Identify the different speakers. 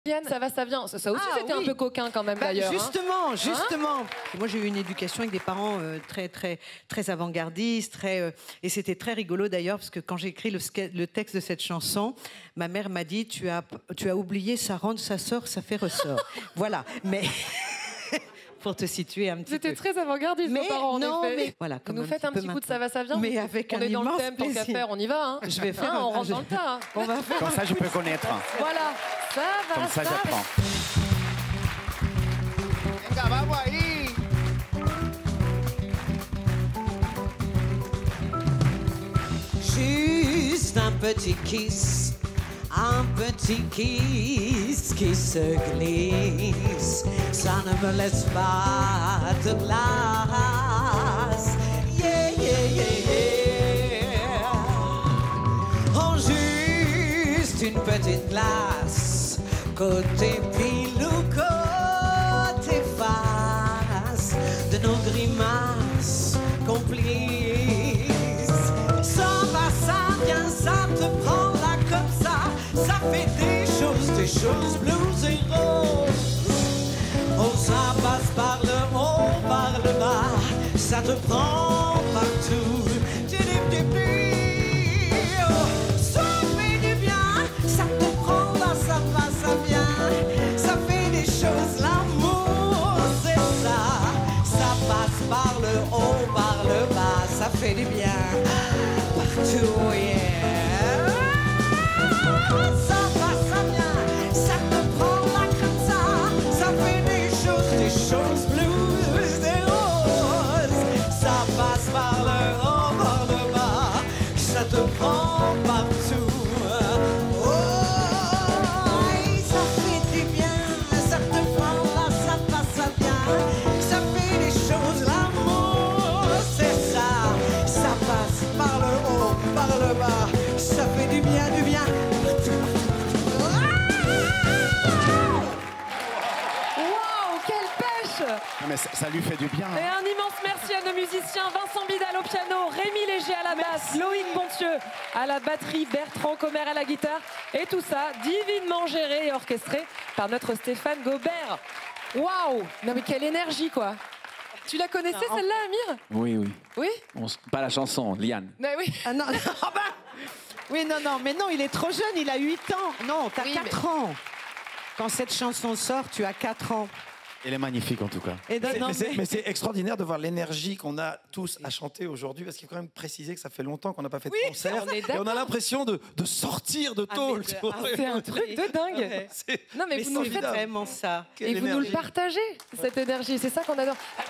Speaker 1: Yann, ça va, ça vient. Ça aussi, c'était un peu coquin quand même d'ailleurs.
Speaker 2: Justement, justement. Moi, j'ai eu une éducation avec des parents très avant-gardistes, et c'était très rigolo d'ailleurs parce que quand j'ai écrit le texte de cette chanson, ma mère m'a dit tu as oublié, ça rentre, ça sort, ça fait ressort. Voilà, mais. Pour te situer un petit peu.
Speaker 1: C'était très avant-gardiste, nos parents, en effet.
Speaker 2: Mais voilà,
Speaker 1: vous nous faites un petit coup de ça va, ça vient.
Speaker 2: Mais avec
Speaker 1: on est dans le thème, tant qu'à faire, on y va. Hein.
Speaker 2: Je vais faire.
Speaker 1: On rentre dans le tas. Hein.
Speaker 2: On va faire.
Speaker 3: Comme ça, je peux connaître.
Speaker 1: Voilà, ça va.
Speaker 3: Comme ça, j'apprends.
Speaker 4: Juste un petit kiss. Un petit kiss qui se glisse, ça ne me laisse pas de glace. Yeah, yeah, yeah, yeah. Oh, juste une petite glace, côté pile ou côté face, de nos grimaces complices. Ça va, ça vient, ça te prend là comme ça. Ça fait des choses blues et roses. Oh, ça passe par le haut, par le bas. Ça te prend partout. Oh, ça fait du bien. Ça te prend là, ça va, ça vient. Ça fait des choses, l'amour, c'est ça. Ça passe par le haut, par le bas. Ça fait du bien partout, yeah. Ça va, ça vient, ça te prend là comme ça. Ça fait des choses blues, des roses. Ça passe par le haut, par le bas. Ça te prend partout. Oh, ça fait du bien. Ça te prend là, ça passe, ça vient. Ça fait des choses, l'amour, c'est ça. Ça passe par le haut, par le bas. Ça fait du bien, du bien.
Speaker 3: Non, mais ça lui fait du bien.
Speaker 1: Et un immense merci à nos musiciens, Vincent Bidal au piano, Rémi Léger à la basse, Loïc Pontieux à la batterie, Bertrand Commer à la guitare. Et tout ça divinement géré et orchestré par notre Stéphane Gobert. Waouh! Non mais quelle énergie quoi! Tu la connaissais celle-là, Amir?
Speaker 3: Oui, oui.
Speaker 1: Oui?
Speaker 3: Pas la chanson, Liane.
Speaker 1: Mais oui.
Speaker 2: Ah non, oui, non, mais non, il est trop jeune, il a 8 ans. Non, t'as 4 ans. Quand cette chanson sort, tu as 4 ans.
Speaker 3: Elle est magnifique en tout cas.
Speaker 5: Mais c'est extraordinaire de voir l'énergie qu'on a tous à chanter aujourd'hui, parce qu'il faut quand même préciser que ça fait longtemps qu'on n'a pas fait de concert. Et on a l'impression de sortir de tôle.
Speaker 1: C'est un truc de dingue. Non mais vous nous faites
Speaker 2: vraiment ça.
Speaker 1: Et vous nous le partagez, cette énergie. C'est ça qu'on adore.